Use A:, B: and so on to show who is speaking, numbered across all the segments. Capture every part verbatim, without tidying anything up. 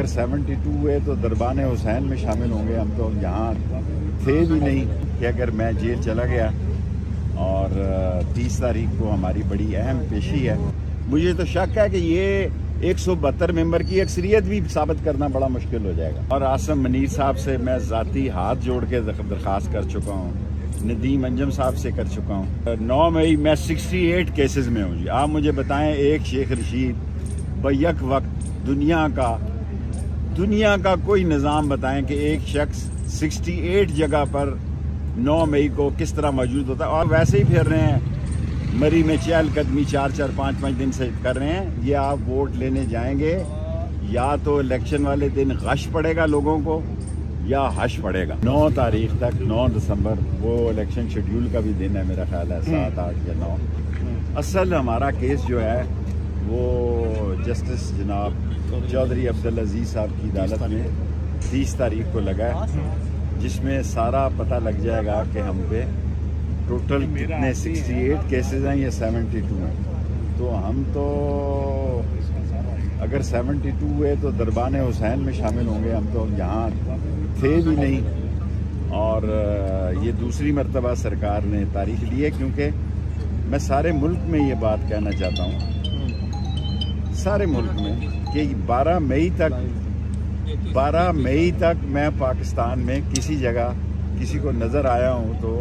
A: बहत्तर हुए तो दरबान हुसैन में शामिल होंगे। हम तो यहाँ थे भी नहीं कि अगर मैं जेल चला गया। और तीस तारीख को हमारी बड़ी अहम पेशी है। मुझे तो शक है कि ये एक सौ बहत्तर मेंबर की अक्सरियत भी साबित करना बड़ा मुश्किल हो जाएगा। और आसम मनीर साहब से मैं ज़ाती हाथ जोड़ के दरख्वास्त कर चुका हूँ, नदीम अंजम साहब से कर चुका हूँ। नौ मई मैं अड़सठ केसेस में हूँ जी। आप मुझे बताएं, एक शेख रशीद बैक वक्त दुनिया का दुनिया का कोई निज़ाम बताएं कि एक शख्स अड़सठ जगह पर नौ मई को किस तरह मौजूद होता है। और वैसे ही फिर रहे हैं मरी में चहलकदमी चार चार पाँच पाँच दिन से कर रहे हैं। ये आप वोट लेने जाएंगे, या तो इलेक्शन वाले दिन गश पड़ेगा लोगों को या हश पड़ेगा। नौ तारीख तक, नौ दिसंबर वो इलेक्शन शेड्यूल का भी दिन है मेरा ख्याल है, सात आठ या नौ। असल हमारा केस जो है वो जस्टिस जनाब चौधरी अब्दुल अजीज साहब की अदालत में तीस तारीख को लगा है, जिसमें सारा पता लग जाएगा कि हम पे टोटल कितने अड़सठ केसेस हैं या बहत्तर हैं। तो हम तो अगर बहत्तर हुए तो दरबान हुसैन में शामिल होंगे। हम तो यहाँ थे भी नहीं। और ये दूसरी मरतबा सरकार ने तारीख ली है, क्योंकि मैं सारे मुल्क में ये बात कहना चाहता हूँ, सारे मुल्क में, कि बारह मई तक बारह मई तक मैं पाकिस्तान में किसी जगह किसी को नज़र आया हूँ तो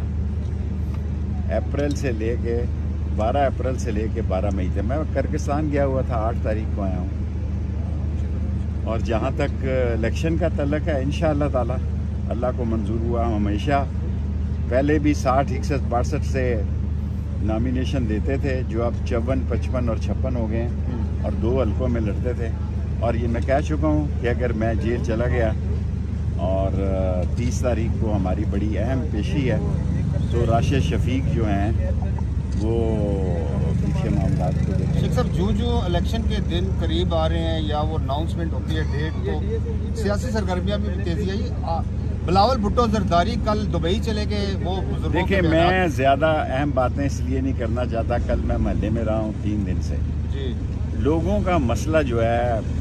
A: अप्रैल से लेके बारह अप्रैल से लेके बारह मई तक। मैं किर्गिस्तान गया हुआ था, आठ तारीख को आया हूँ। और जहाँ तक इलेक्शन का तल्लक है, इंशाअल्लाह ताला अल्लाह को मंजूर हुआ, हम हमेशा पहले भी साठ इकसठ बासठ से नॉमिनेशन देते थे, जो अब चौवन पचपन और छप्पन हो गए हैं, और दो हल्कों में लड़ते थे। और ये मैं कह चुका हूँ कि अगर मैं जेल चला गया और तीस तारीख को हमारी बड़ी अहम पेशी है, तो राशिद शफीक जो हैं वो पीछे मामला को देखें।
B: शेख साहब, जो जो इलेक्शन के दिन करीब आ रहे हैं या वो अनाउंसमेंट होती है डेट, तो सियासी सरगर्मियाँ में तेजी आई। बिलावल भुट्टो जरदारी कल दुबई चले गए, वो
A: देखिए मैं ज़्यादा अहम बातें इसलिए नहीं करना चाहता। कल मैं महल्ले में रहा हूँ तीन दिन से जी। लोगों का मसला जो है,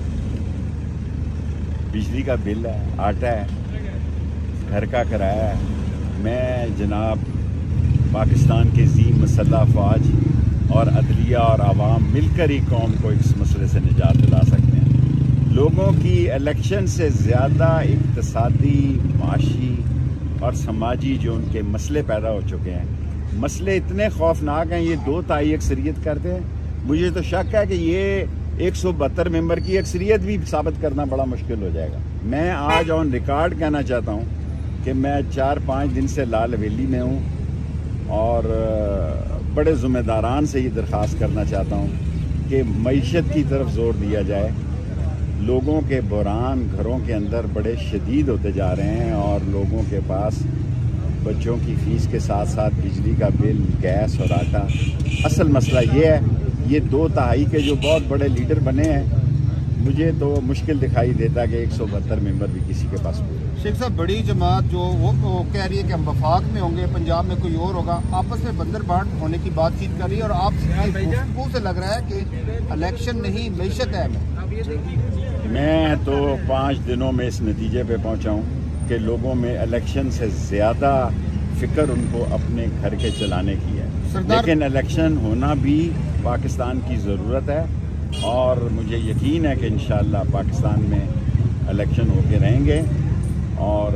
A: बिजली का बिल है, आटा है, घर का किराया है। मैं जनाब पाकिस्तान के ज़ीम मसल्ह फ़ौज और अदलिया और आवाम मिलकर ही कौम को इस मसले से निजात दिला सकते हैं। लोगों की इलेक्शन से ज़्यादा इक़्तिसादी, माशी और समाजी जो उनके मसले पैदा हो चुके हैं, मसले इतने खौफनाक हैं, ये दो ताई अक्सरियत करते हैं। मुझे तो शक है कि ये एक सौ बहत्तर मेंबर की अक्सरियत भी साबित करना बड़ा मुश्किल हो जाएगा। मैं आज ऑन रिकॉर्ड कहना चाहता हूँ कि मैं चार पाँच दिन से लाल हवेली में हूँ और बड़े ज़िम्मेदारान से ये दरख्वास्त करना चाहता हूँ कि मईशत की तरफ ज़ोर दिया जाए। लोगों के बहरान घरों के अंदर बड़े शदीद होते जा रहे हैं, और लोगों के पास बच्चों की फ़ीस के साथ साथ बिजली का बिल, गैस और आटा। असल मसला ये है, ये दो तिहाई के जो बहुत बड़े लीडर बने हैं, मुझे तो मुश्किल दिखाई देता कि एक सौ बहत्तर मेंबर भी किसी के पास हो।
B: शेख साहब, बड़ी जमात जो वो, वो कह रही है कि हम वफाक में होंगे, पंजाब में कोई और होगा, आपस में बंदर बांट होने की बातचीत कर रही है, और आप से लग रहा है कि इलेक्शन नहीं मईशत है।
A: मैं तो पाँच दिनों में इस नतीजे पे पहुंचा हूं कि लोगों में इलेक्शन से ज़्यादा फिक्र उनको अपने घर के चलाने की है। लेकिन इलेक्शन होना भी पाकिस्तान की ज़रूरत है, और मुझे यकीन है कि इंशाअल्लाह पाकिस्तान में इलेक्शन होके रहेंगे। और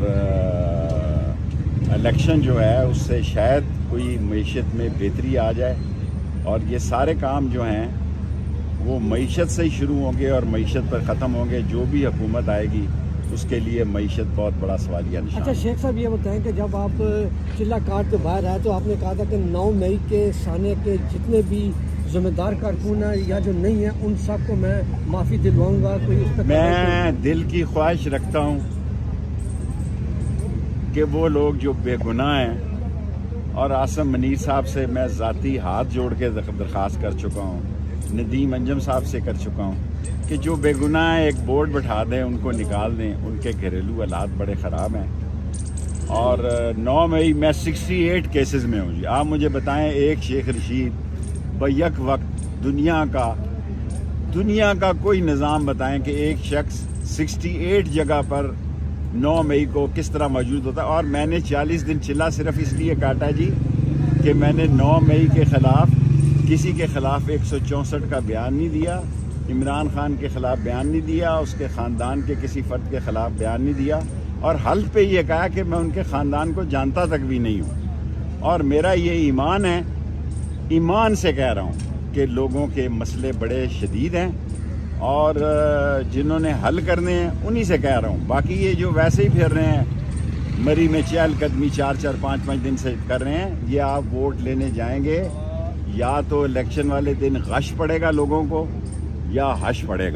A: इलेक्शन जो है उससे शायद कोई मईशत में बेहतरी आ जाए, और ये सारे काम जो हैं वो मईशत से ही शुरू होंगे और मईशत पर ख़त्म होंगे। जो भी हुकूमत आएगी उसके लिए मईशत बहुत बड़ा सवालिया निशान।
C: अच्छा शेख साहब, ये बताएं कि जब आप चिल्ला काट के बाहर आए तो आपने कहा था कि नौ मई के साने के जितने भी जिम्मेदार कारकुन है या जो नहीं है, उन सब को मैं माफ़ी दिलवाऊंगा। कोई उस पर
A: मैं दिल की ख्वाहिश रखता हूँ कि वो लोग जो बेगुनाह हैं, और आसम मनीर साहब से मैं ज़ाती हाथ जोड़ के दरख्वास्त कर चुका हूँ, नदीम अंजम साहब से कर चुका हूँ कि जो बेगुनाह एक बोर्ड बैठा दें, उनको निकाल दें। उनके घरेलू हालात बड़े ख़राब हैं। और नौ मई मैं अड़सठ केसेस में हूँ जी। आप मुझे बताएं, एक शेख रशीद बैक वक्त दुनिया का दुनिया का कोई निज़ाम बताएं कि एक शख्स अड़सठ जगह पर नौ मई को किस तरह मौजूद होता। और मैंने चालीस दिन चिल्ला सिर्फ इसलिए काटा जी कि मैंने नौ मई के ख़िलाफ़ किसी के ख़िलाफ़ एक सौ चौंसठ का बयान नहीं दिया, इमरान खान के ख़िलाफ़ बयान नहीं दिया, उसके ख़ानदान के किसी फ़र्द के ख़िलाफ़ बयान नहीं दिया, और हल्फ पे ये कहा कि मैं उनके ख़ानदान को जानता तक भी नहीं हूँ। और मेरा ये ईमान है, ईमान से कह रहा हूँ कि लोगों के मसले बड़े शदीद हैं और जिन्होंने हल करने हैं उन्हीं से कह रहा हूँ। बाकी ये जो वैसे ही फिर रहे हैं मरी में चहलकदमी चार चार पाँच पाँच दिन से कर रहे हैं, ये आप वोट लेने जाएंगे या तो इलेक्शन वाले दिन गश पड़ेगा लोगों को या हश पड़ेगा।